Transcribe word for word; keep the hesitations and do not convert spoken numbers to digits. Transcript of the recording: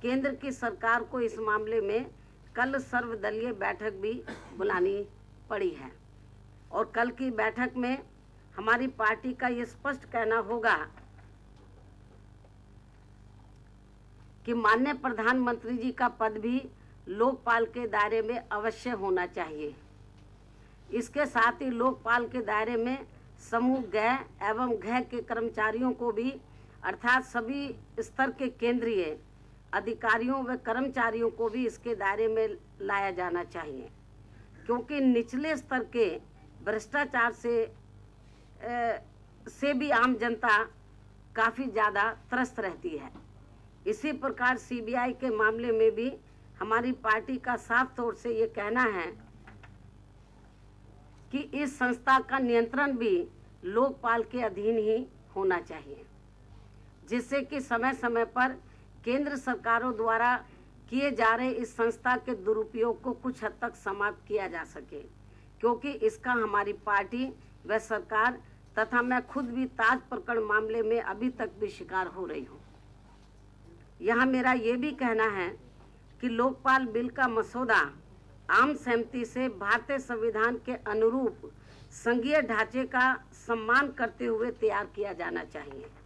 केंद्र की सरकार को इस मामले में कल सर्वदलीय बैठक भी बुलानी पड़ी है और कल की बैठक में हमारी पार्टी का ये स्पष्ट कहना होगा कि माननीय प्रधानमंत्री जी का पद भी लोकपाल के दायरे में अवश्य होना चाहिए। इसके साथ ही लोकपाल के दायरे में समूह ग एवं घ के कर्मचारियों को भी अर्थात सभी स्तर के केंद्रीय अधिकारियों व कर्मचारियों को भी इसके दायरे में लाया जाना चाहिए, क्योंकि निचले स्तर के भ्रष्टाचार से ए, से भी आम जनता काफ़ी ज़्यादा त्रस्त रहती है। इसी प्रकार सीबीआई के मामले में भी हमारी पार्टी का साफ तौर से ये कहना है कि इस संस्था का नियंत्रण भी लोकपाल के अधीन ही होना चाहिए, जिससे कि समय समय पर केंद्र सरकारों द्वारा किए जा रहे इस संस्था के दुरुपयोग को कुछ हद तक समाप्त किया जा सके, क्योंकि इसका हमारी पार्टी व सरकार तथा मैं खुद भी ताज प्रकरण मामले में अभी तक भी शिकार हो रही हूँ। यहाँ मेरा ये भी कहना है कि लोकपाल बिल का मसौदा आम सहमति से भारतीय संविधान के अनुरूप संघीय ढांचे का सम्मान करते हुए तैयार किया जाना चाहिए।